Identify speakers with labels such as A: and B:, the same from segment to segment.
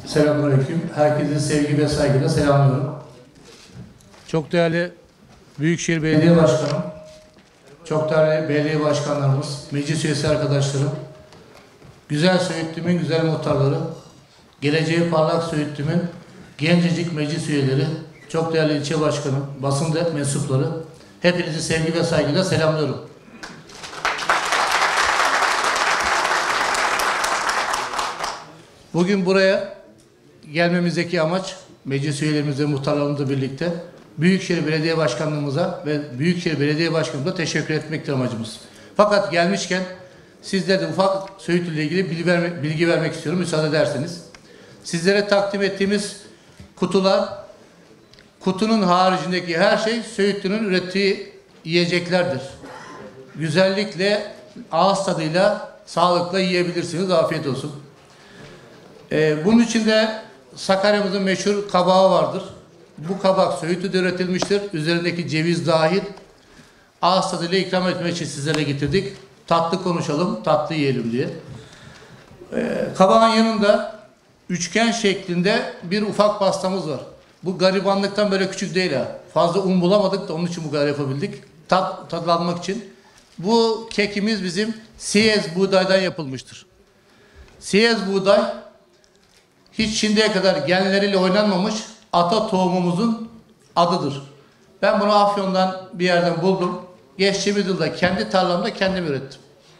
A: Selamünaleyküm. Herkese sevgi ve saygıyla selamlıyorum. Çok değerli Büyükşehir Belediye Başkanım, çok değerli belediye başkanlarımız, meclis üyesi arkadaşlarım, güzel Söğütlü'nün güzel muhtarları, geleceği parlak Söğütlü'nün gencecik meclis üyeleri, çok değerli ilçe başkanım, basın mensupları, hepinizi sevgi ve saygıyla selamlıyorum. Bugün buraya gelmemizdeki amaç, meclis üyelerimizle, muhtarlarımızla birlikte Büyükşehir Belediye Başkanlığımıza ve Büyükşehir Belediye Başkanımıza teşekkür etmektir amacımız. Fakat gelmişken sizlere de ufak Söğütlü ile ilgili bilgi vermek istiyorum, müsaade ederseniz. Sizlere takdim ettiğimiz kutular, kutunun haricindeki her şey Söğütlü'nün ürettiği yiyeceklerdir. Güzellikle, ağız tadıyla, sağlıkla yiyebilirsiniz. Afiyet olsun. Bunun içinde Sakarya'mızın meşhur kabağı vardır. Bu kabak Söğütlü'de üretilmiştir. Üzerindeki ceviz dahil. Ağız tadıyla ikram etmek için sizlere getirdik. Tatlı konuşalım, tatlı yiyelim diye. Kabağın yanında üçgen şeklinde bir ufak pastamız var. Bu garibanlıktan böyle küçük değil ha. Fazla un bulamadık da onun için bu kadar yapabildik. Tadlanmak için. Bu kekimiz bizim siyez buğdaydan yapılmıştır. Siyez buğday hiç şimdiye kadar genleriyle oynanmamış ata tohumumuzun adıdır. Ben bunu Afyon'dan bir yerden buldum. Geçtiğimiz yılda kendi tarlamda kendim ürettim.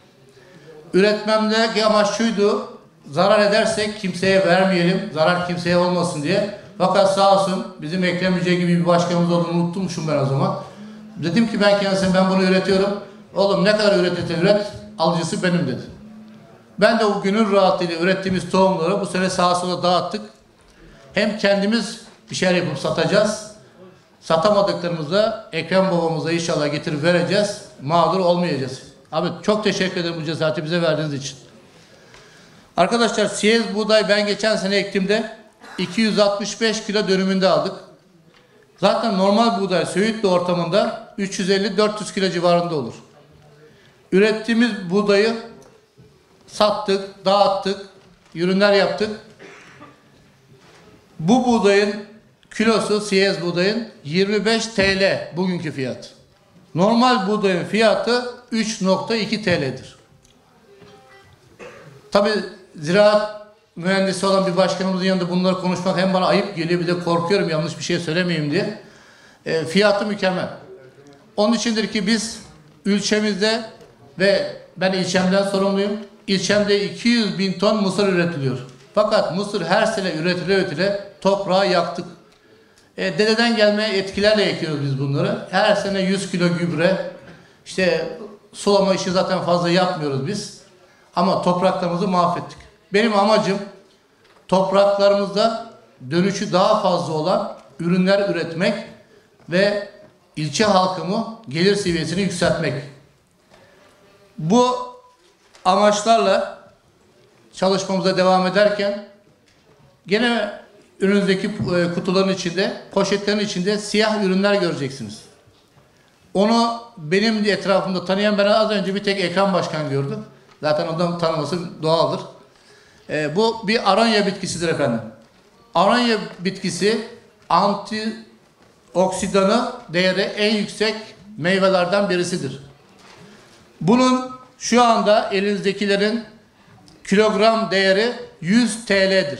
A: Üretmemdeki amaç şuydu: zarar edersek kimseye vermeyelim, zarar kimseye olmasın diye. Fakat sağ olsun bizim Ekrem Yüce gibi bir başkanımız olduğunu unutmuşum ben o zaman. Dedim ki ben bunu üretiyorum. Oğlum ne kadar üretirsen üret, alıcısı benim dedi. Ben de o günün rahatlığıyla ürettiğimiz tohumları bu sene sağa sola dağıttık. Hem kendimiz bir şeyler yapıp satacağız. Satamadıklarımızda Ekrem babamıza inşallah getirip vereceğiz. Mağdur olmayacağız. Abi çok teşekkür ederim bu cesareti bize verdiğiniz için. Arkadaşlar siyez buğday ben geçen sene ektiğimde 265 kilo dönümünde aldık. Zaten normal buğday Söğütlü ortamında 350-400 kilo civarında olur. Ürettiğimiz buğdayı sattık, dağıttık, ürünler yaptık. Bu buğdayın kilosu, siyez buğdayın 25 TL bugünkü fiyat. Normal buğdayın fiyatı 3,2 TL'dir. Tabii ziraat mühendisi olan bir başkanımızın yanında bunları konuşmak hem bana ayıp geliyor, bir de korkuyorum yanlış bir şey söylemeyeyim diye. Fiyatı mükemmel. Onun içindir ki biz ilçemizde ve ben ilçemden sorumluyum. İlçemde 200 bin ton mısır üretiliyor. Fakat mısır her sene üretile toprağı yaktık. Dededen gelme etkilerle ekiyoruz biz bunları. Her sene 100 kilo gübre, işte sulama işi zaten fazla yapmıyoruz biz. Ama topraklarımızı mahvettik. Benim amacım topraklarımızda dönüşü daha fazla olan ürünler üretmek ve ilçe halkımı gelir seviyesini yükseltmek. Bu amaçlarla çalışmamıza devam ederken gene önünüzdeki kutuların içinde, poşetlerin içinde siyah ürünler göreceksiniz. Onu benim etrafımda tanıyan ben az önce bir tek Ekrem Başkan gördüm. Zaten ondan tanıması doğaldır. Bu bir aronya bitkisidir efendim. Aronya bitkisi antioksidanı değeri en yüksek meyvelerden birisidir. Bunun şu anda elinizdekilerin kilogram değeri 100 TL'dir.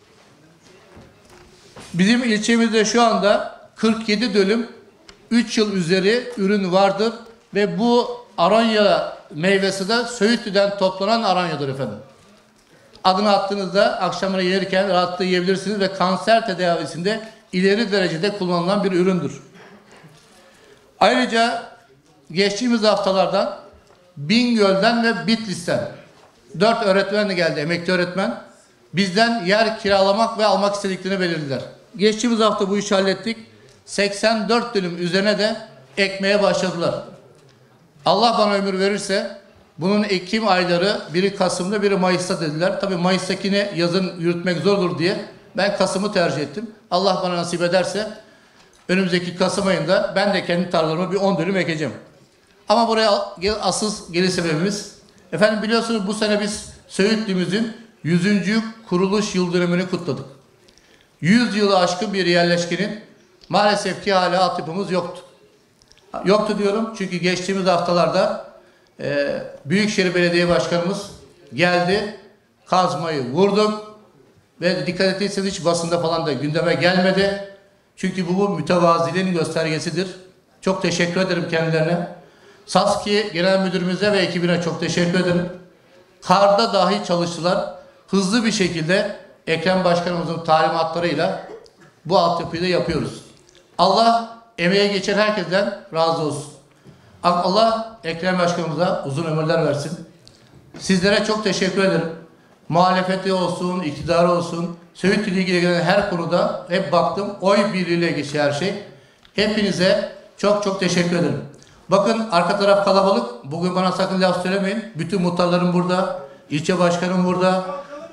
A: Bizim ilçemizde şu anda 47 dönüm 3 yıl üzeri ürün vardır ve bu aronya meyvesi de Söğütlü'den toplanan aronyadır efendim. Adını attığınızda akşamları yerken rahatlıkla yiyebilirsiniz ve kanser tedavisinde ileri derecede kullanılan bir üründür. Ayrıca geçtiğimiz haftalardan Bingöl'den ve Bitlis'ten 4 öğretmen de geldi, emekli öğretmen. Bizden yer kiralamak ve almak istediklerini belirlediler. Geçtiğimiz hafta bu işi hallettik. 84 dönüm üzerine de ekmeye başladılar. Allah bana ömür verirse bunun Ekim ayları biri Kasım'da biri Mayıs'ta dediler. Tabii Mayıs'takini yazın yürütmek zor olur diye ben Kasım'ı tercih ettim. Allah bana nasip ederse önümüzdeki Kasım ayında ben de kendi tarlalarımı bir 10 dönüm ekeceğim. Ama buraya asıl geliş sebebimiz, efendim biliyorsunuz bu sene biz Söğütlü'müzün 100. kuruluş yıl dönümünü kutladık. 100 yılı aşkın bir yerleşkenin maalesef ki hala altyapımız yoktu. Yoktu diyorum çünkü geçtiğimiz haftalarda Büyükşehir Belediye Başkanımız geldi, kazmayı vurduk ve dikkat ettiyseniz hiç basında falan da gündeme gelmedi. Çünkü bu mütevaziliğin göstergesidir. Çok teşekkür ederim kendilerine. Saski Genel Müdürümüze ve ekibine çok teşekkür ederim. Karda dahi çalıştılar. Hızlı bir şekilde Ekrem Başkanımızın talimatlarıyla bu altyapıyı da yapıyoruz. Allah emeğe geçen herkesten razı olsun. Allah Ekrem Başkanımıza uzun ömürler versin. Sizlere çok teşekkür ederim. Muhalefeti olsun, iktidarı olsun, Söğüt ile ilgili gelen her konuda hep baktım. Oy birliğiyle geçiyor her şey. Hepinize çok çok teşekkür ederim. Bakın arka taraf kalabalık. Bugün bana sakın laf söylemeyin. Bütün muhtarlarım burada. İlçe başkanım burada.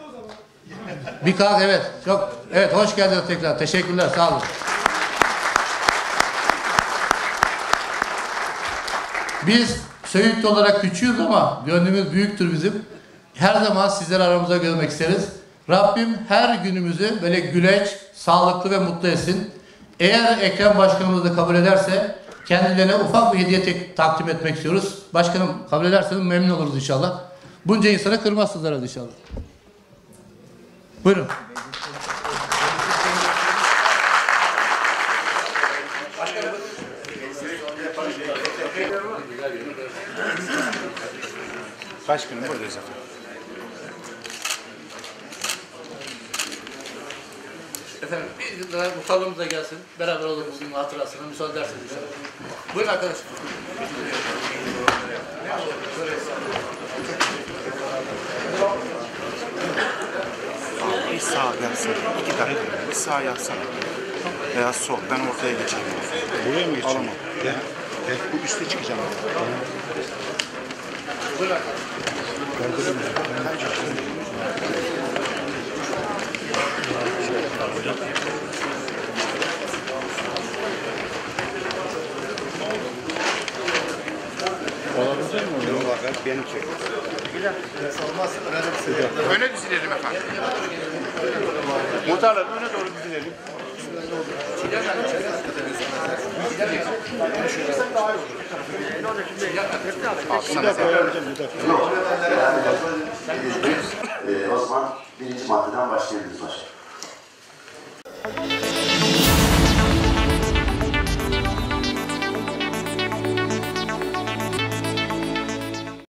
A: Evet hoş geldiniz tekrar. Teşekkürler. Sağ olun. Biz Söğütlü olarak küçüğüz ama gönlümüz büyüktür bizim. Her zaman sizleri aramıza görmek isteriz. Rabbim her günümüzü böyle güleç, sağlıklı ve mutlu etsin. Eğer Ekrem Başkanımız da kabul ederse kendilerine ufak bir hediye takdim etmek istiyoruz. Başkanım kabul ederseniz memnun oluruz inşallah. Bunca insanı kırmazsınız herhalde inşallah. Buyurun.
B: Başkanım buradayız efendim.
A: Efendim bir de muhtarlığımız da gelsin. Beraber olalım bunun hatırasına müsaade ederseniz. Buyurun arkadaşlar.
B: Bir sağ yapsana. 2 dakika. Bir sağ yapsana. Veya sol. Ben ortaya geçeyim. Buraya mı geçeceğim? Gel. Bu üste çıkacağım.
A: Buyurun arkadaşlar.
B: Olabilecek mi? Yok abi benim çek. Öne dizilelim efendim. Muhtarlar öne doğru dizilelim.
C: O zaman birinci maddeden başlayabiliriz.